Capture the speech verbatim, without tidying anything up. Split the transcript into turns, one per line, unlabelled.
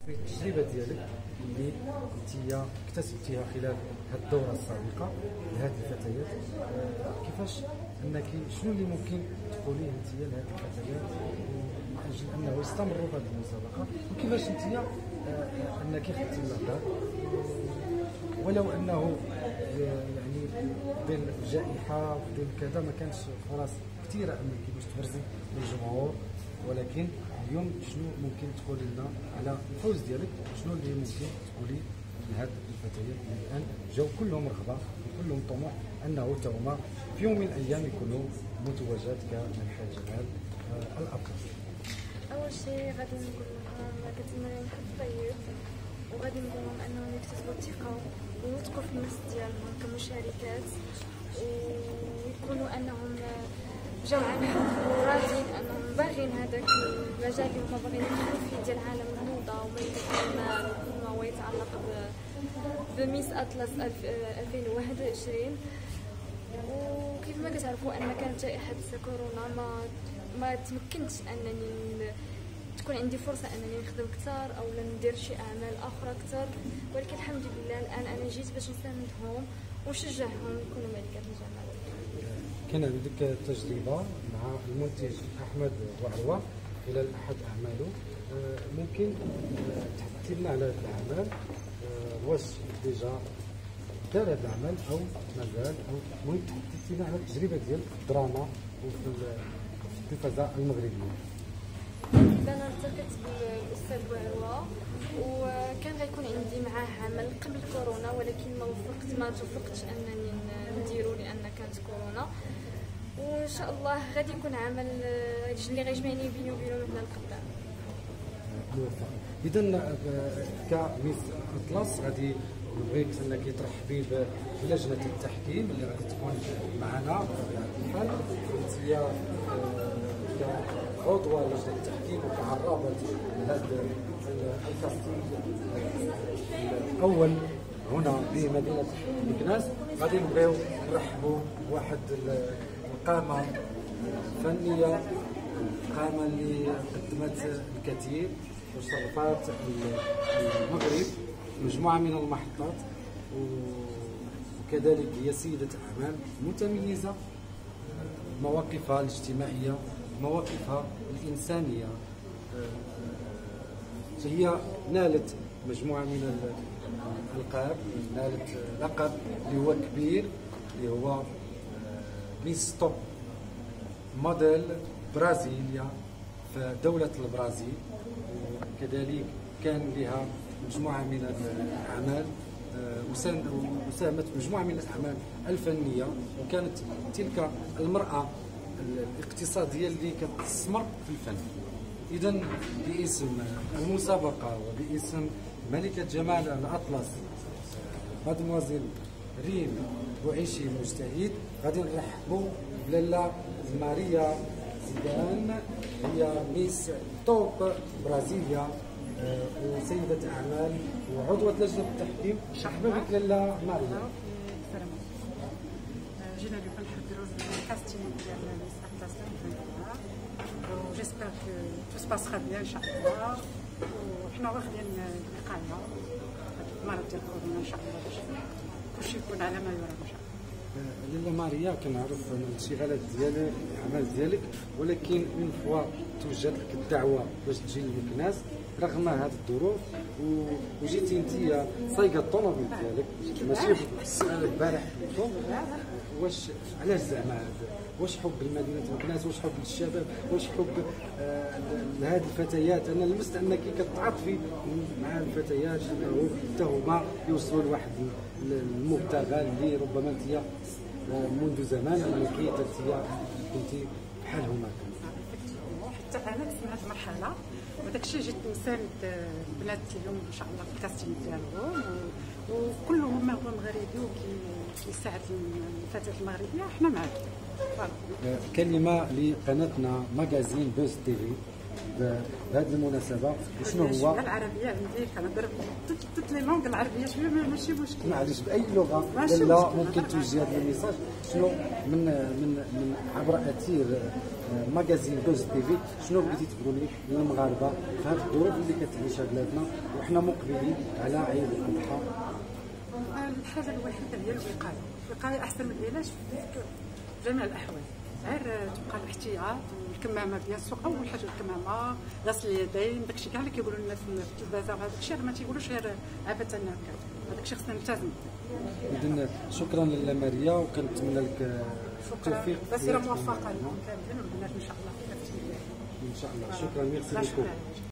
التجربه ديالك اللي انت اكتسبتيها خلال هذه الدوره السابقه لهذه الفتيات، آه، كيفاش انك شنو اللي ممكن تقوليه انت لهذه الفتيات من اجل انه يستمروا في هذه المسابقه، وكيفاش انت آه، انك خدتي اللقب ولو انه آه، يعني بين الجائحه وبين كذا ما كانش فرص كثيره انك باش تبرزي للجمهور، ولكن اليوم شنو ممكن تقولي لنا على الفوز ديالك؟ شنو اللي ممكن تقولي لهاد الفتيات اللي الان جاو كلهم رغبه وكلهم طموح انه تا هما في يوم من الايام يكونوا متوجات كملحه جمال آه الابطال؟
اول شيء غادي نقول لهم كتمنى لهم حظ طيب، وغادي نقول لهم انهم يكتسبوا الثقه ويوثقوا في النفس ديالهم كمشاركات، ويكونوا انهم جاو عن حب وراضيين انهم باغيين هذاك المجال اللي هما باغيين يدخلوا فيه ديال عالم الموضه وملكة الجمال وكل ما هو يتعلق بميس اطلس ألفين وواحد وعشرين. وكيف ما كتعرفوا ان كانت جائحه كورونا ما ما تمكنتش انني تكون عندي فرصه انني نخدم اكثر او ندير شي اعمال اخرى اكثر، ولكن الحمد لله الان انا جيت باش نساندهم ونشجعهم يكونوا ملكات الجمال.
كان عندك تجربه مع المنتج احمد وعروه خلال احد اعماله، ممكن تحكي لنا على هذا العمل؟ واش ديجا دار هذا العمل او مازال؟ او المهم تحكي لنا على التجربه ديال الدراما وفي التلفزه المغربيه.
انا التقيت بالاستاذ وعروه وكان غيكون عندي معاه عمل قبل كورونا، ولكن ما وفقت ما توفقتش انني نديرو لان كانت كورونا، وان شاء الله غادي يكون عمل اللي غيجمعني بيني وبينه من هنا لقدام.
موفق. اذا كميس اطلس غادي نبغيك انك ترحبي بلجنه التحكيم اللي غادي تكون معنا بطبيعه الحال، انت كعضوه لجنه التحكيم وكعرابه لهذا الكاستينغ الاول هنا بمدينه مكناس. غادي نبغيو نرحبوا بواحد القامه فنيه، قامه اللي قدمت الكثير وشرفات المغرب مجموعه من المحطات، وكذلك هي سيده اعمال متميزه، مواقفها الاجتماعيه مواقفها الانسانيه. هي نالت مجموعه من الالقاب، نالت لقب اللي هو كبير اللي هو ميس توب موديل برازيليا في دوله البرازيل، وكذلك كان لها مجموعه من الاعمال وساهمت مجموعه من الاعمال الفنيه، وكانت تلك المراه الاقتصاديه اللي كتستثمر في الفن. اذا باسم المسابقه وباسم ملكه جمال الاطلس مادموزيل ريم بوعيشي مجتهد غادي نرحبوا بلاله ماريا زيدان، هي ميس توب برازيليا وسيده اعمال وعضوه لجنه التحكيم. مرحبا بك لاله ماريا.
جينا اليوم نحضروا الكاستينغ ديال ميس اطلس و جيسبر كو تو سباسخا بيان ان شاء الله، وحنا واخدين الوقايه هاد المرض ديال كورونا ان شاء الله باش كلشي يكون على ما يرام ان شاء الله.
لاله ماريا كنعرف الانشغالات ديالك الاعمال ديالك، ولكن من فوا توجد لك الدعوه باش تجي لمكناس رغم هذه الظروف وجيتي انت صايقه الطوموبيل ديالك ماشي السؤال البارح لكم، واش علاش زعما واش حب لمدينه مكناس، واش حب للشباب، واش حب آه لهذه الفتيات؟ انا لمست انك كتعاطفي مع الفتيات انه حتى هما يوصلوا لواحد المبتغى اللي ربما انت منذ زمان انك كنتي بحالهما.
حتى انا سمعت مرحله وداك الشيء جيت نساند البنات اليوم ان شاء الله في الكاستينغ ديالهم، وكلهم هو مغربي وكيساعد الفتاه المغربيه، حنا معاه.
كلمه لقناتنا ماغازين بوز تي في بهذه المناسبه، وشنو هو؟
العربيه عندي كنهضر توت لي لونغ العربيه شويه ماشي مشكل،
معليش باي لغه لا ممكن توجه هذا الميساج. شنو من من من عبر اثير ماغازين دوز تي في، شنو بغيتي تقول لي للمغاربه في هذه الظروف اللي كتعيشها بلادنا وحنا مقبلين على عيد الاضحى؟
الحاجه الوحيده هي الوقايه، الوقايه احسن من العلاج في جميع الاحوال. غير تبقى الاحتياط والكمامه بيان سور، اول حاجه الكمامه، غسل اليدين، داكشي كاع اللي كيقولوا لنا في التلفازه وهذاك الشيء ما تيقولوش غير عبثا هكا، هذاك الشيء خصنا نلتزم.
اذا شكرا لاله ماريا وكنتمنى لك التوفيق.
مسيره موفقه لكم كاملين والبنات ان شاء الله.
ان شاء الله. شكرا، ميرسي بوكو.